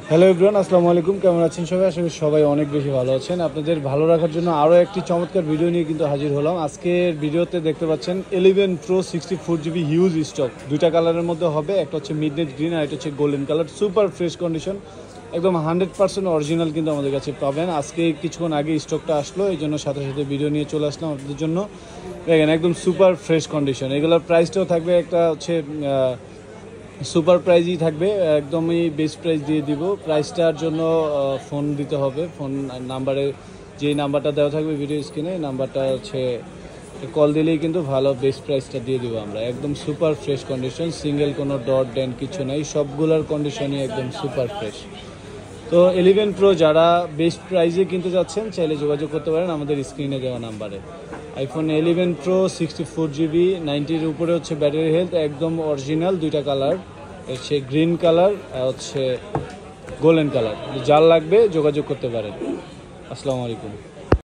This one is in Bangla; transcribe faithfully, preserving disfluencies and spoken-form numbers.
হ্যালো এভরিওয়ান, আসসালামু আলাইকুম। কেমন আছেন সবাই? আশা করি সবাই অনেক বেশি ভালো আছেন। আপনাদের ভালো রাখার জন্য আরও একটি চমৎকার ভিডিও নিয়ে কিন্তু হাজির হলাম। আজকের ভিডিওতে দেখতে পাচ্ছেন eleven pro sixty four GB huge stock, দুইটা কালারের মধ্যে হবে। একটা হচ্ছে মিডনাইট গ্রিন আর একটা হচ্ছে golden colour, super fresh condition, একদম হান্ড্রেড পার্সেন্ট অরিজিনাল কিন্তু আমাদের কাছে পাবেন। আজকে কিছুক্ষণ আগে স্টকটা আসলো, এই জন্য সাথে সাথে ভিডিও নিয়ে চলে আসলাম আপনাদের জন্য। দেখেন একদম সুপার ফ্রেশ কন্ডিশন। এগুলোর প্রাইসটাও থাকবে একটা হচ্ছে সুপার প্রাইজই থাকবে, একদমই বেস্ট প্রাইস দিয়ে দিব। প্রাইসটার জন্য ফোন দিতে হবে, ফোন নাম্বারে যে নাম্বারটা দেওয়া থাকবে ভিডিও স্ক্রিনে, নাম্বারটা হচ্ছে কল দিলেই কিন্তু ভালো বেস্ট প্রাইসটা দিয়ে দিব আমরা। একদম সুপার ফ্রেশ কন্ডিশন, সিঙ্গেল কোনো ডট ডেন্ট কিছু নেই, সবগুলোর কন্ডিশনই একদম সুপার ফ্রেশ। তো ইলেভেন প্রো যারা বেস্ট প্রাইজে কিনতে যাচ্ছেন চাইলে যোগাযোগ করতে পারেন আমাদের স্ক্রিনে দেওয়া নাম্বারে। IPhone eleven pro sixty four GB নাইনটির উপরে হচ্ছে ব্যাটারি হেলথ, একদম অরিজিনাল, দুইটা কালার হচ্ছে গ্রিন কালার হচ্ছে গোল্ডেন কালার। যার লাগবে যোগাযোগ করতে পারেন। আসসালামু আলাইকুম।